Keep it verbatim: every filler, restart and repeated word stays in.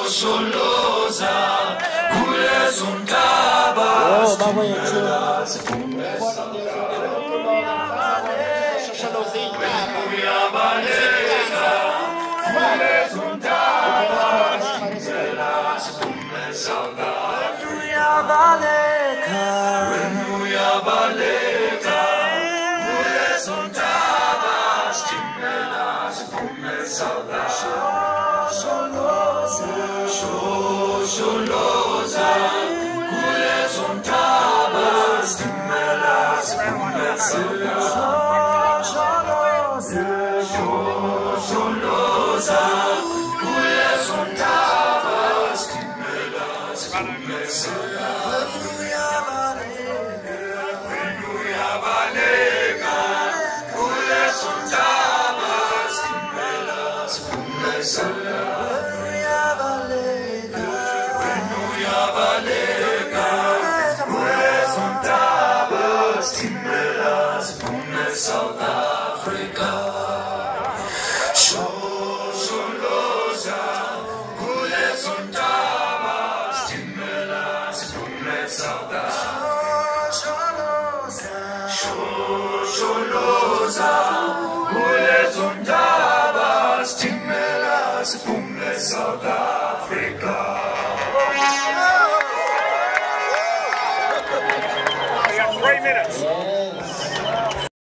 Shosholoza, Kules und Tabas, Shosholoza, Kules und Tabas, Timmelas, Kummes, Shosholoza, Kules und Tabas, Timmelas, Kummes, Hallelujah, Valega, Kules und Tabas, Timmelas, Kummes, South Africa, Shosholoza, Kules und Tabas, Timmelas, Kummes, South Africa, Shosholoza, Kules und Tabas, Timmelas, Kummes, South Africa.